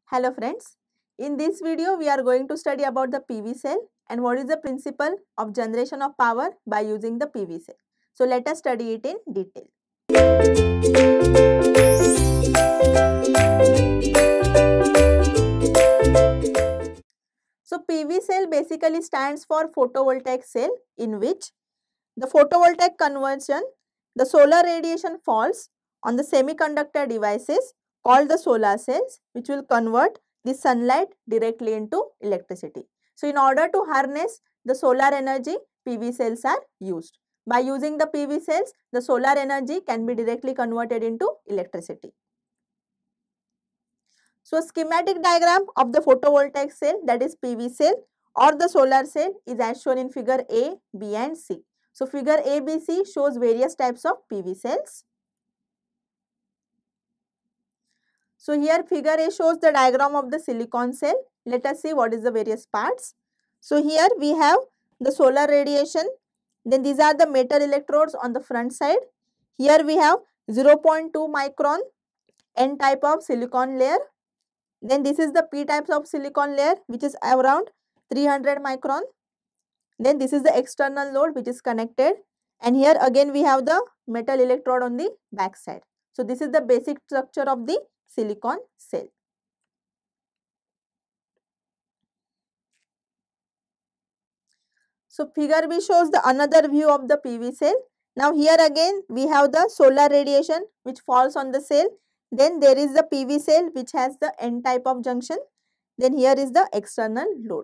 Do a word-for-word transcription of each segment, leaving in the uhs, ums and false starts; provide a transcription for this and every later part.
Hello friends, in this video we are going to study about the P V cell and what is the principle of generation of power by using the P V cell. So let us study it in detail. So P V cell basically stands for photovoltaic cell, in which the photovoltaic conversion, the solar radiation falls on the semiconductor devices called the solar cells, which will convert the sunlight directly into electricity. So in order to harness the solar energy, P V cells are used. By using the P V cells, the solar energy can be directly converted into electricity. So schematic diagram of the photovoltaic cell, that is P V cell or the solar cell, is as shown in figure A, B and C. So figure A B C shows various types of P V cells. So here figure A shows the diagram of the silicon cell. Let us see what is the various parts. So here we have the solar radiation. Then these are the metal electrodes on the front side. Here we have zero point two micron N type of silicon layer. Then this is the P types of silicon layer, which is around three hundred micron. Then this is the external load which is connected, and here again we have the metal electrode on the back side. So this is the basic structure of the silicon cell. So figure B shows the another view of the P V cell. Now here again we have the solar radiation which falls on the cell. Then there is the P V cell which has the N type of junction. Then here is the external load.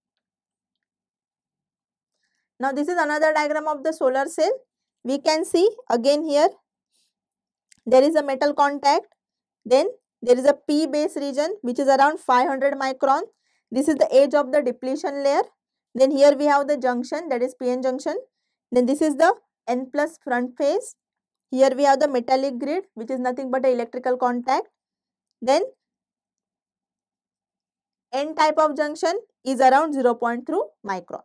Now this is another diagram of the solar cell. We can see again here there is a metal contact. Then there is a P base region which is around five hundred micron. This is the edge of the depletion layer. Then here we have the junction, that is P N junction. Then this is the N plus front face. Here we have the metallic grid which is nothing but a electrical contact. Then N type of junction is around zero point two micron.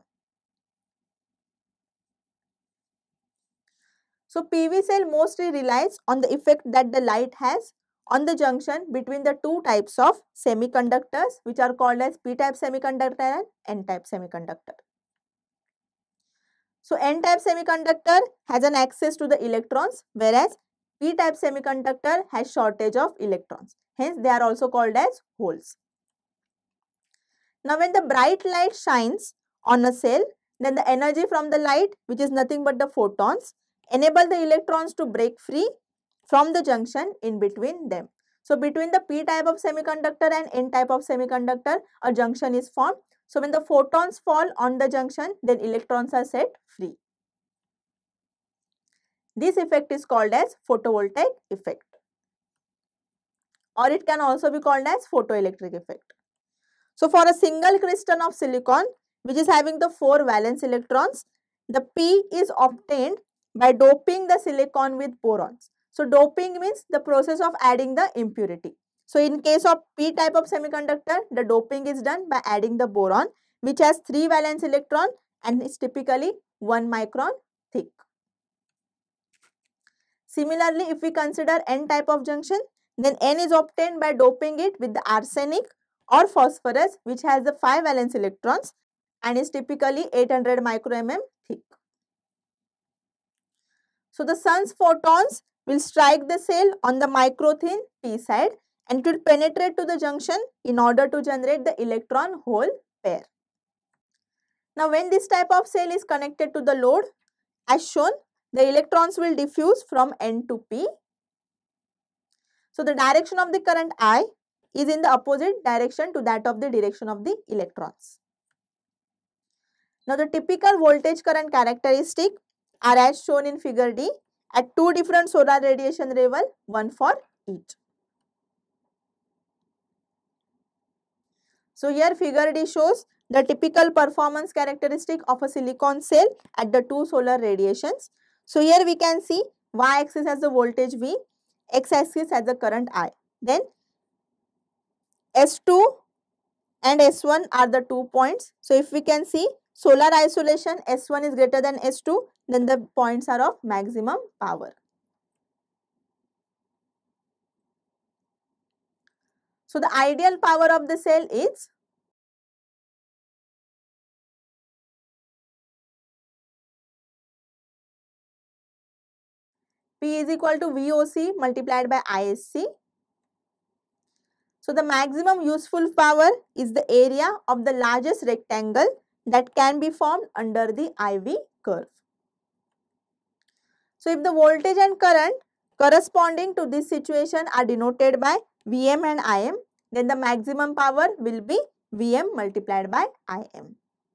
So P V cell mostly relies on the effect that the light has on the junction between the two types of semiconductors, which are called as P type semiconductor and N type semiconductor. So N type semiconductor has an access to the electrons, whereas P type semiconductor has shortage of electrons. Hence they are also called as holes. Now when the bright light shines on a cell, then the energy from the light, which is nothing but the photons, enable the electrons to break free from the junction in between them. So between the P type of semiconductor and N type of semiconductor, a junction is formed. So when the photons fall on the junction, then electrons are set free. This effect is called as photovoltaic effect, or it can also be called as photoelectric effect. So for a single crystal of silicon which is having the four valence electrons, the P is obtained by doping the silicon with borons. So doping means the process of adding the impurity. So in case of P type of semiconductor, the doping is done by adding the boron, which has three valence electron and is typically one micron thick. Similarly, if we consider N type of junction, then N is obtained by doping it with the arsenic or phosphorus, which has the five valence electrons and is typically eight hundred micrometer thick. So the sun's photons will strike the cell on the micro thin P side and it will penetrate to the junction in order to generate the electron hole pair. Now when this type of cell is connected to the load, as shown, the electrons will diffuse from N to P. So the direction of the current I is in the opposite direction to that of the direction of the electrons. Now the typical voltage current characteristic are as shown in figure D at two different solar radiation level, one for each. So here figure D shows the typical performance characteristic of a silicon cell at the two solar radiations. So here we can see y-axis has the voltage V, x-axis has the current I. Then S two and S one are the two points. So if we can see solar isolation, S one is greater than S two, then the points are of maximum power. So the ideal power of the cell is P is equal to V O C multiplied by I S C. So the maximum useful power is the area of the largest rectangle that can be formed under the I V curve. So if the voltage and current corresponding to this situation are denoted by V M and I M, then the maximum power will be V M multiplied by I M.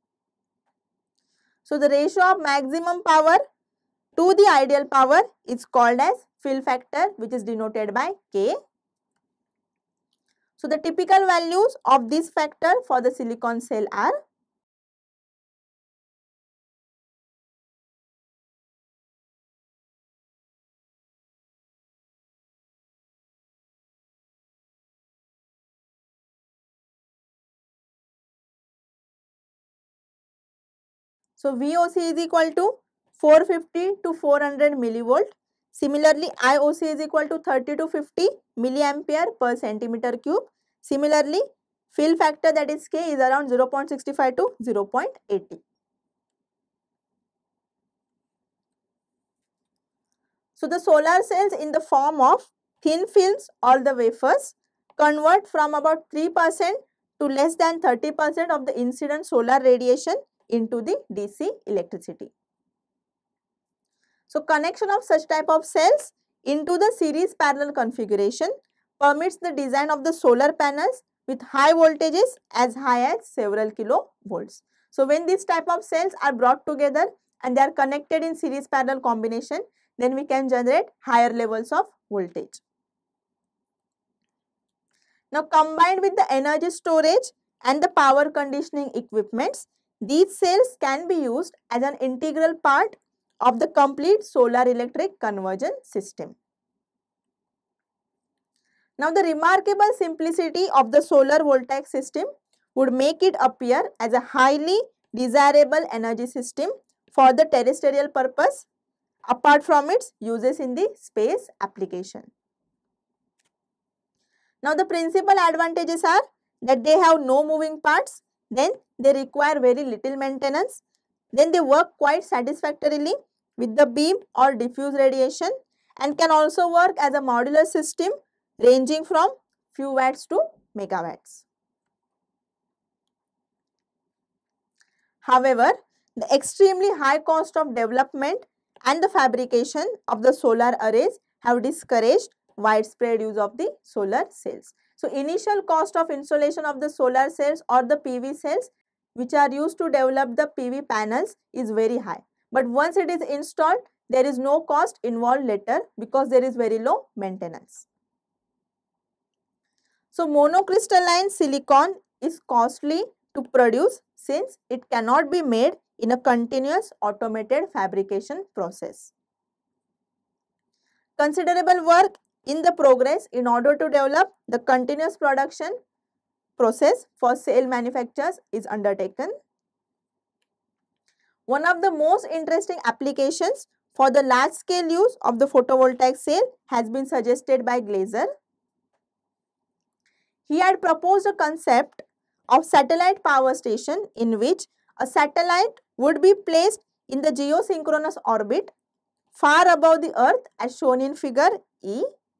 So the ratio of maximum power to the ideal power is called as fill factor, which is denoted by K. So the typical values of this factor for the silicon cell are so V O C is equal to four fifty to four hundred millivolt. Similarly, I O C is equal to thirty to fifty milliampere per centimeter cube. Similarly, fill factor, that is K, is around zero point six five to zero point eight zero. So the solar cells in the form of thin films or the wafers convert from about three percent to less than thirty percent of the incident solar radiation into the D C electricity. So connection of such type of cells into the series parallel configuration permits the design of the solar panels with high voltages as high as several kilovolts. So when these type of cells are brought together and they are connected in series parallel combination, then we can generate higher levels of voltage. Now combined with the energy storage and the power conditioning equipments, these cells can be used as an integral part of the complete solar electric conversion system. Now the remarkable simplicity of the solar voltaic system would make it appear as a highly desirable energy system for the terrestrial purpose apart from its uses in the space application. Now the principal advantages are that they have no moving parts, then they require very little maintenance, then they work quite satisfactorily with the beam or diffuse radiation and can also work as a modular system ranging from few watts to megawatts. However, the extremely high cost of development and the fabrication of the solar arrays have discouraged widespread use of the solar cells. So initial cost of installation of the solar cells or the P V cells which are used to develop the P V panels is very high. But once it is installed, there is no cost involved later because there is very low maintenance. So monocrystalline silicon is costly to produce since it cannot be made in a continuous automated fabrication process. Considerable work in the progress in order to develop the continuous production process for cell manufacturers is undertaken. One of the most interesting applications for the large scale use of the photovoltaic cell has been suggested by Glaser. He had proposed a concept of satellite power station in which a satellite would be placed in the geosynchronous orbit far above the earth as shown in figure E.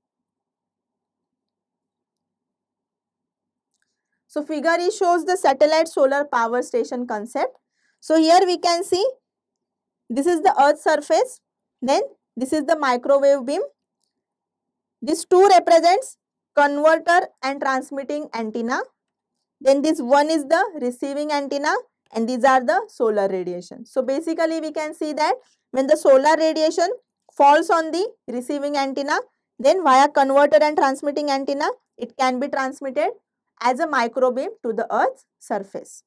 So figure E shows the satellite solar power station concept. So here we can see this is the earth surface, then this is the microwave beam. This two represents converter and transmitting antenna. Then this one is the receiving antenna and these are the solar radiation. So basically we can see that when the solar radiation falls on the receiving antenna, then via converter and transmitting antenna, it can be transmitted as a microbeam to the earth's surface.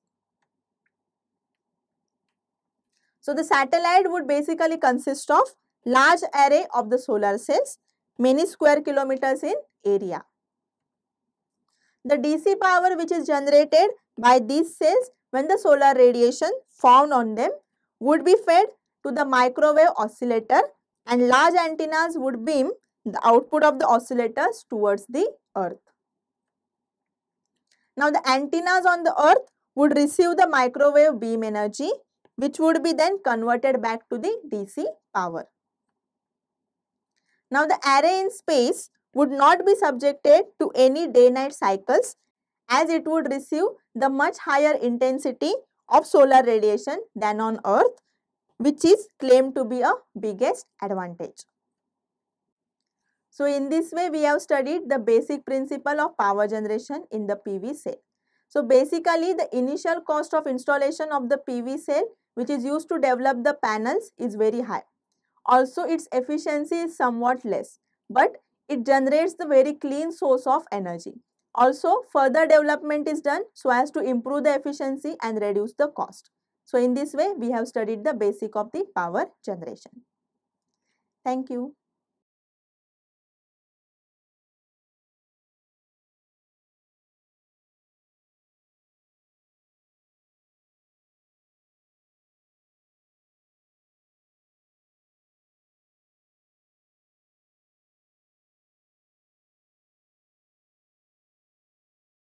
So the satellite would basically consist of large array of the solar cells, many square kilometers in area. The D C power which is generated by these cells when the solar radiation found on them would be fed to the microwave oscillator and large antennas would beam the output of the oscillators towards the earth. Now the antennas on the earth would receive the microwave beam energy, which would be then converted back to the D C power. Now the array in space would not be subjected to any day-night cycles, as it would receive the much higher intensity of solar radiation than on earth, which is claimed to be a biggest advantage. So in this way, we have studied the basic principle of power generation in the P V cell. So basically, the initial cost of installation of the P V cell, which is used to develop the panels, is very high. Also, its efficiency is somewhat less, but it generates the very clean source of energy. Also, further development is done so as to improve the efficiency and reduce the cost. So in this way, we have studied the basic of the power generation. Thank you.